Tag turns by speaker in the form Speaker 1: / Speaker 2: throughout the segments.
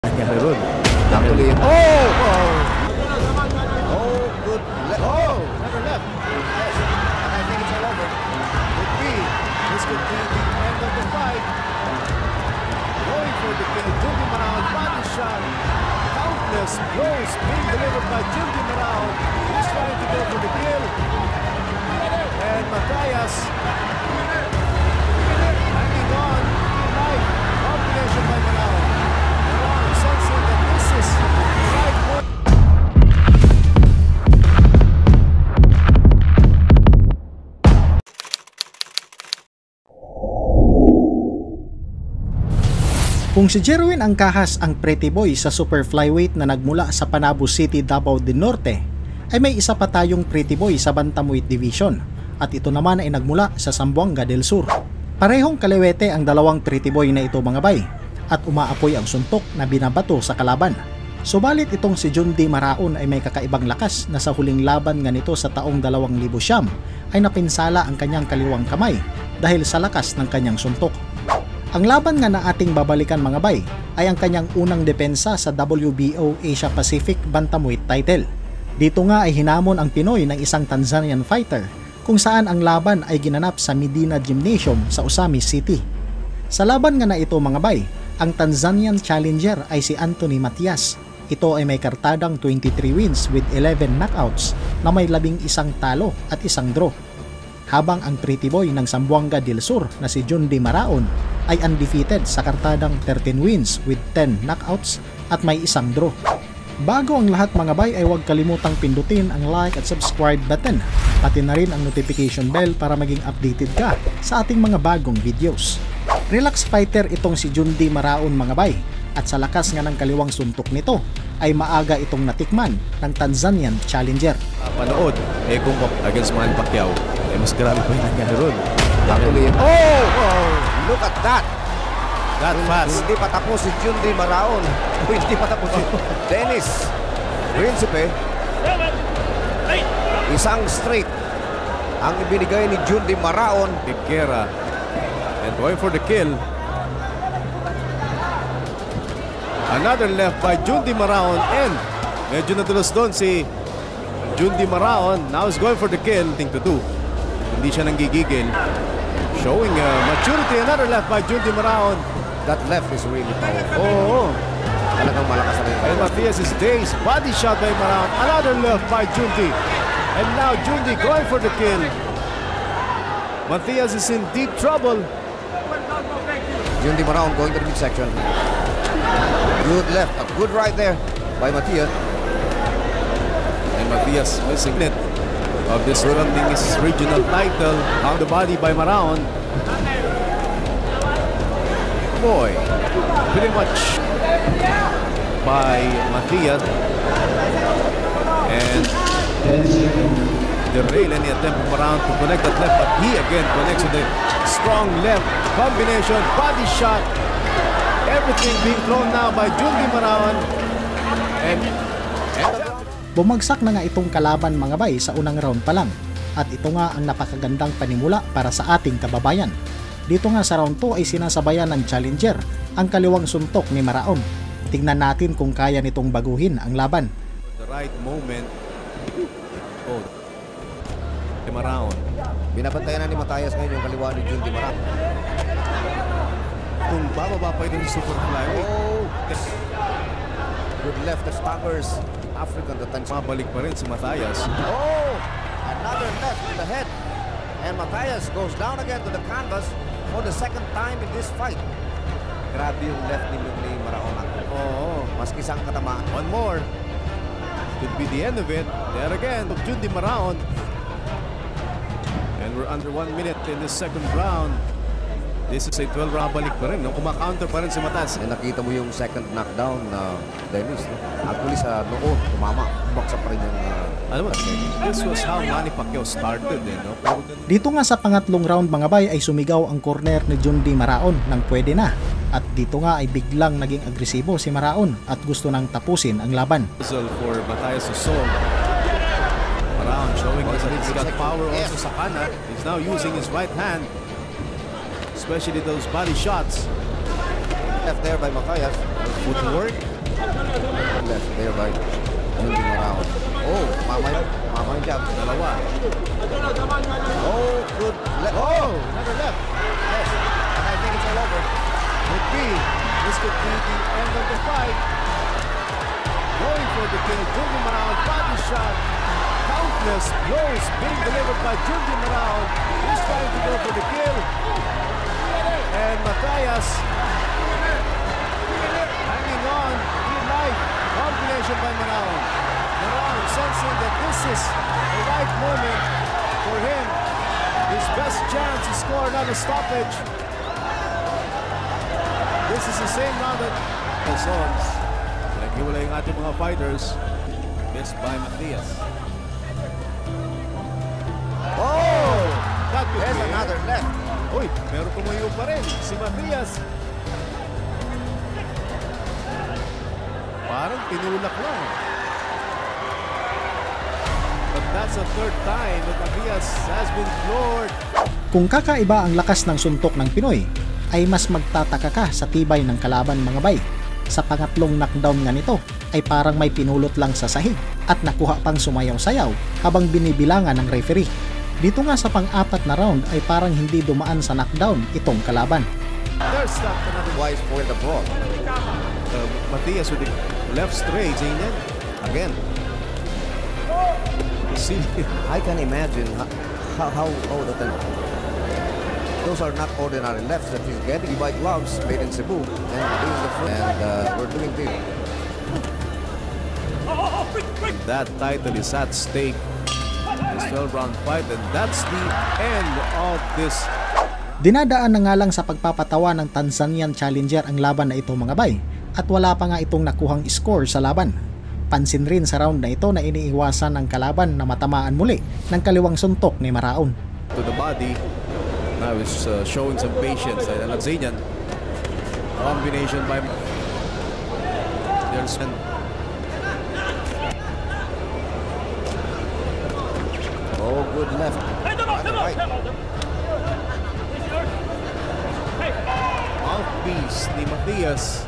Speaker 1: Nangyari ron.
Speaker 2: Actually,
Speaker 1: Oh!
Speaker 2: good.
Speaker 1: Never left.
Speaker 2: Yes, and I think it's all over.
Speaker 1: Could be. This could be the end of the fight. Going for the kill. Jundy Marao, body shot. Countless blows being delivered by Jundy Marao. He's trying to go for the kill. And Matthias hanging on. Life. Combination by Marao. Marao sensing that this is the right point. Kung si Jerwin Angkahas ang pretty boy sa super flyweight na nagmula sa Panabo City, Davao del Norte, ay may isa pa tayong pretty boy sa bantamweight division at ito naman ay nagmula sa Zamboanga del Sur. Parehong kaliwete ang dalawang pretty boy na ito mga bay at umaapoy ang suntok na binabato sa kalaban. Subalit itong si Jundy Maraon ay may kakaibang lakas na sa huling laban nga nito sa taong 2009 ay napinsala ang kanyang kaliwang kamay dahil sa lakas ng kanyang suntok. Ang laban nga na ating babalikan mga bay ay ang kanyang unang depensa sa WBO Asia Pacific Bantamweight title. Dito nga ay hinamon ang Pinoy ng isang Tanzanian fighter kung saan ang laban ay ginanap sa Medina Gymnasium sa Usami City. Sa laban nga na ito mga bay, ang Tanzanian challenger ay si Anthony Matias. Ito ay may kartadang 23 wins with 11 knockouts na may 11 talo at 1 draw. Habang ang pretty boy ng Zamboanga del Sur na si Jundy Maraon ay undefeated sa kartadang 13 wins with 10 knockouts at may 1 draw. Bago ang lahat mga bay ay huwag kalimutang pindutin ang like at subscribe button, pati na rin ang notification bell para maging updated ka sa ating mga bagong videos. Relax fighter itong si Jundy Maraon mga bay at sa lakas nga ng kaliwang suntok nito ay maaga itong natikman ng Tanzanian challenger.
Speaker 3: Panood, kung against Manny Pacquiao, mas grabe pa yung nangyari ron.
Speaker 2: Actually, look at that.
Speaker 3: That fast.
Speaker 2: Hindi pa tapos si Jundy Maraon. Hindi pa tapos si Dennis Principe. Isang straight ang ibinigay ni Jundy Maraon.
Speaker 3: Higuera. And going for the kill. Another left by Jundy Maraon. And medyo nadulas doon si Jundy Maraon. Now is going for the kill. Thing to do. Hindi siya nanggigigil. Showing maturity. Another left by Jundy Maraon.
Speaker 2: That left is really powerful.
Speaker 3: Oh.
Speaker 2: Talagang malakas na rin.
Speaker 3: And Matias is dazed. Body shot by Maraon. Another left by Jundy. And now Jundy going for the kill. Matias is in deep trouble.
Speaker 2: Jundy Maraon going to the midsection. Good left. A good right there by Matias.
Speaker 3: And Matias missing it of this defending his regional title. On the body by Maraon. Boy, pretty much by Matias. And the rail, any attempt of Maraon to connect that left, but he again connects with the strong left combination, body shot. Everything being thrown now by Jundy Maraon. And
Speaker 1: Bumagsak na nga itong kalaban mga bay sa unang round pa lang at ito nga ang napakagandang panimula para sa ating kababayan. Dito nga sa round 2 ay sinasabayan ng challenger ang kaliwang suntok ni Maraon. Tingnan natin kung kaya nitong baguhin ang laban.
Speaker 3: the right moment. Oh, Maraon.
Speaker 2: Binabantayan na ni Matias ngayon yung kaliwa ni Jundy Maraon.
Speaker 3: Kung bababa pa yung super flyweight.
Speaker 2: Oh, good left the staggers. African the tanks.
Speaker 3: Mabalik pa rin si Matias.
Speaker 2: Oh, another left to the head. And Matias goes down again to the canvas for the second time in this fight. Grabe yung left ni Maraon.
Speaker 3: Oo.
Speaker 2: Maski isang katamaan.
Speaker 3: One more. Could be the end of it. There again, Jundy Maraon. And we're under 1 minute in the second round. This is a 12-round balik pa rin. No? Kumakaunter pa rin si Matias.
Speaker 2: And nakita mo yung second knockdown na Dennis. No? Actually sa noon, tumama. Baksa pa rin yung
Speaker 3: Alam mo, this was how Manny Pacquiao started. No?
Speaker 1: Dito nga sa pangatlong round mga bay ay sumigaw ang corner ni Jundy Maraon ng pwede na. At dito nga ay biglang naging agresibo si Maraon at gusto nang tapusin ang laban.
Speaker 3: For Matias Usol. Maraon showing us that he's got power also sa kanan. He's now using his right hand. Especially those body shots.
Speaker 2: left there by Matthias.
Speaker 3: Footwork.
Speaker 2: Left there by Jundy Maraon. Oh, mama yung jab.
Speaker 3: Dalawa.
Speaker 2: Oh, good left.
Speaker 3: Oh, another left.
Speaker 2: Yes. And I think it's all over.
Speaker 3: This could be the end of the fight. Going for the kill. Jundy Maraon, body shot. Countless blows being delivered by Jundy Maraon. He's trying to go for the kill. And Matthias hanging on. Good life. Combination by Maraon. Maraon sensing that this is the right moment for him. His best chance to score another stoppage. This is the same round that the Sons. Naghiwalay yung ating mga fighters. Missed by Matthias.
Speaker 2: Oh!
Speaker 3: That could
Speaker 2: There's
Speaker 3: be it.
Speaker 2: another left.
Speaker 3: Uy, pero tumayo pa rin si Matthias. Parang tinulak lang. But that's the third time that Matthias has been floored.
Speaker 1: Kung kakaiba ang lakas ng suntok ng Pinoy, ay mas magtataka ka sa tibay ng kalaban mga bay. Sa pangatlong knockdown nga nito ay parang may pinulot lang sa sahig at nakuha pang sumayaw-sayaw habang binibilangan ng referee. Dito nga sa pang-apat na round ay parang hindi dumaan sa knockdown itong kalaban.
Speaker 3: There's that another
Speaker 2: Wise for the ball.
Speaker 3: Matthias with the left straight, Zaynan.
Speaker 2: Again.
Speaker 3: See,
Speaker 2: I can imagine how that those are not ordinary lefts that he's getting. White gloves made in Cebu. And this is the first. And we're doing this.
Speaker 3: that title is at stake. This 12-round fight, and that's the end of this.
Speaker 1: Dinadaan na nga lang sa pagpapatawa ng Tanzanian challenger ang laban na ito mga bay, at wala pa nga itong nakuhang score sa laban. Pansin rin sa round na ito na iniiwasan ng kalaban na matamaan muli ng kaliwang suntok ni Maraon.
Speaker 3: To the body, now is showing some patience. Alexanian combination by there's
Speaker 2: Oh, good left. Right.
Speaker 3: mouthpiece ni Matthias.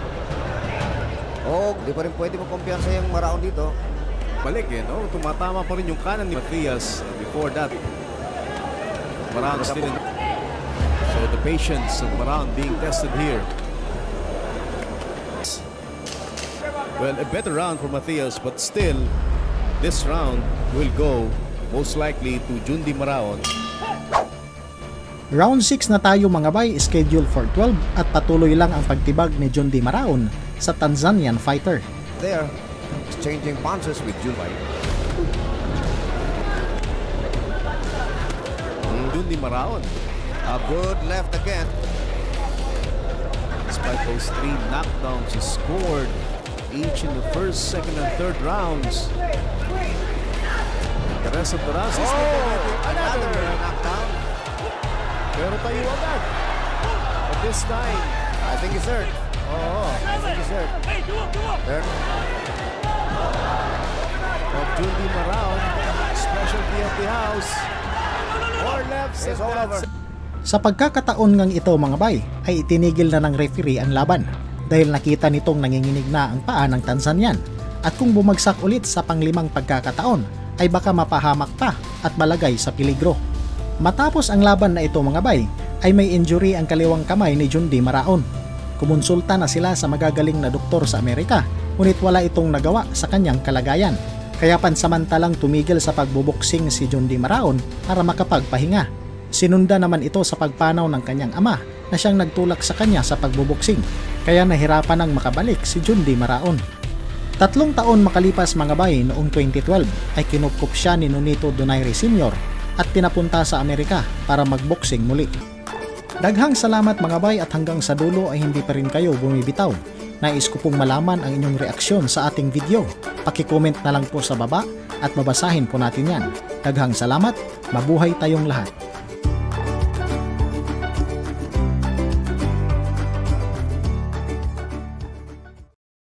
Speaker 2: Oh, di pa rin pwede magkumpiyansa yung Maraon dito.
Speaker 3: Balik no? Tumatama pa rin yung kanan ni Matthias before that. Maraon still in. So the patience of Maraon being tested here. Well, a better round for Matthias, but still, this round will go most likely to Jundy Maraon.
Speaker 1: Round 6 na tayo mga bay, scheduled for 12 at patuloy lang ang pagtibag ni Jundy Maraon sa Tanzanian fighter.
Speaker 2: There, exchanging punches with Jundy.
Speaker 3: Jundy Maraon.
Speaker 2: A good left again.
Speaker 3: Despite those 3 knockdowns he scored each in the first, second, and third rounds. The rest of the rounds is
Speaker 2: Another knockdown.
Speaker 3: Pero tayo agad. But this time,
Speaker 2: I think he's hurt.
Speaker 3: oh,
Speaker 2: I think he's hurt. Hurt.
Speaker 3: of Jundy Maraon, specialty of the house. 4 lefts
Speaker 2: It's
Speaker 3: and
Speaker 2: all
Speaker 3: that's
Speaker 2: over.
Speaker 1: Sa pagkakataon ngang ito mga bay, ay itinigil na ng referee ang laban dahil nakita nitong nanginginig na ang paa ng Tanzanian, at kung bumagsak ulit sa panglimang pagkakataon ay baka mapahamak pa at malagay sa peligro. Matapos ang laban na ito mga bay, ay may injury ang kaliwang kamay ni Jundy Maraon. Kumonsulta na sila sa magagaling na doktor sa Amerika, ngunit wala itong nagawa sa kanyang kalagayan. Kaya pansamantalang tumigil sa pagbuboksing si Jundy Maraon para makapagpahinga. Sinunda naman ito sa pagpanaw ng kanyang ama na siyang nagtulak sa kanya sa pagbuboksing, kaya nahirapan ng makabalik si Jundy Maraon. 3 taon makalipas mga bay, noong 2012 ay kinupkup siya ni Nonito Donaire Sr. at pinapunta sa Amerika para magboksing muli. Daghang salamat mga bay, at hanggang sa dulo ay hindi pa rin kayo bumibitaw. Nais ko pong malaman ang inyong reaksyon sa ating video. Paki-comment na lang po sa baba at babasahin po natin yan. Daghang salamat, mabuhay tayong lahat.